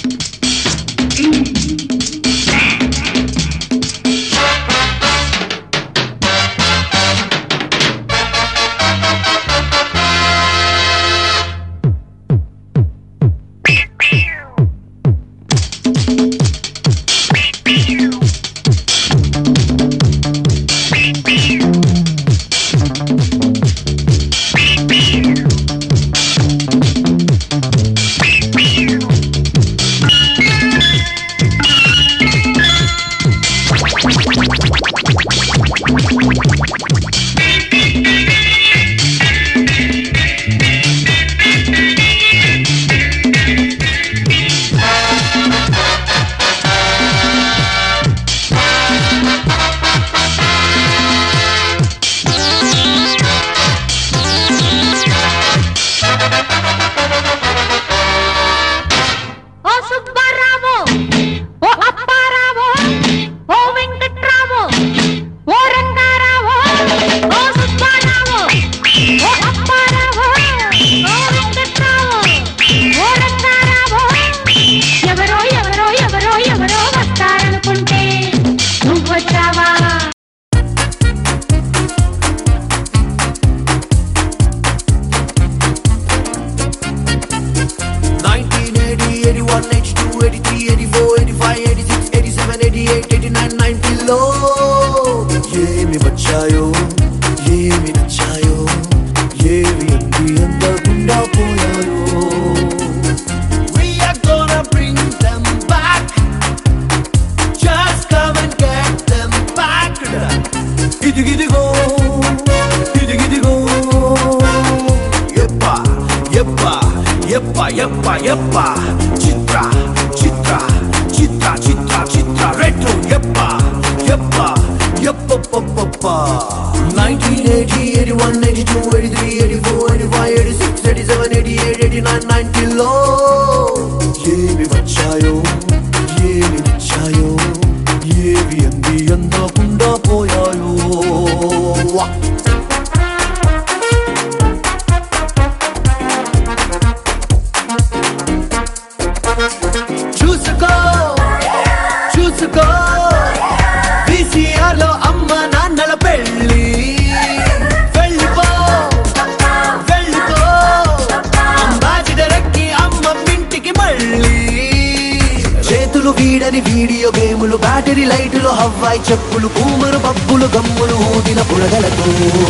Video గేములు battery లైట్లు Hawaii చెప్పులు కూమరు పప్పులు గమ్ములు ఊదిన పుడగలతో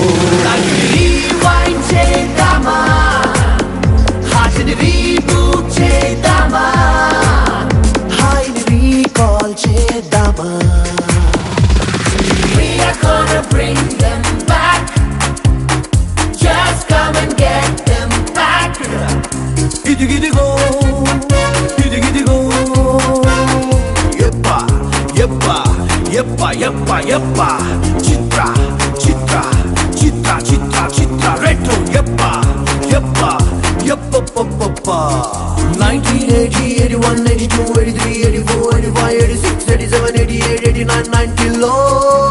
రీవైండ్ చేద్దామా హార్ట్ని రీబూట్ చేద్దామా హాయిని రీకాల్ చేద్దామా We are gonna bring them back. Just come and get them back. ఇదిగిదిగో Yeppa, yeppa, yeppa, chitra, chitra, chitra, chitra, chitra, retro, yeppa, yeppa, yeppa, papa. 1980, 81, 82, 83, 84, 85, 86, 87, 88, 89, 90 low.